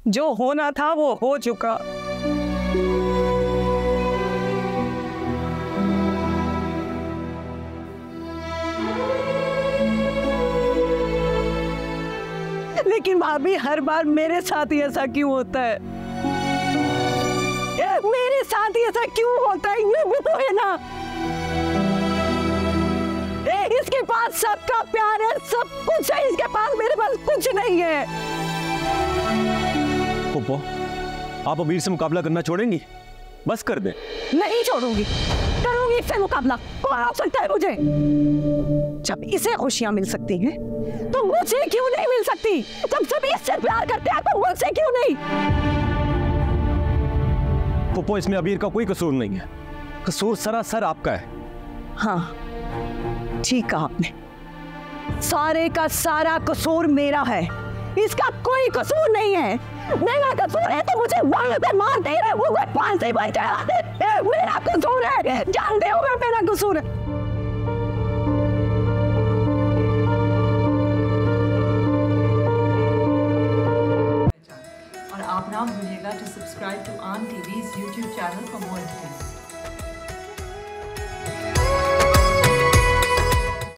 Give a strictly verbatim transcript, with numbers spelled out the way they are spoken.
जो होना था वो हो चुका। लेकिन भाभी हर बार मेरे साथ ही ऐसा क्यों होता है? मेरे साथ ही ऐसा क्यों होता है? ये भी तो है ना, ए, इसके पास सबका प्यार है, सब कुछ है, इसके पास मेरे पास कुछ नहीं है। पुप्पो, आप अमीर से मुकाबला करना छोड़ेंगी? बस कर दे। नहीं छोड़ूंगी, करूंगी इससे मुकाबला। कौन आ सकता है मुझे? जब इसे खुशियां मिल सकती हैं तो मुझे क्यों नहीं मिल सकती? जब सभी इससे प्यार करते हैं तो मुझसे क्यों नहीं? पुप्पो, इसमें अबीर का कोई कसूर नहीं है, कसूर सरासर आपका है। हाँ, ठीक कहा आपने, सारे का सारा कसूर मेरा है, इसका कोई कसूर नहीं है। मेरा कसूर है तो मुझे वहां पे मार दे रहे, वो फांसी पर चढ़ा दे, मेरा कसूर है, जानते हो मेरा कसूर है। और आप ना भूलिएगा to subscribe to Aunt T V's YouTube channel for more details.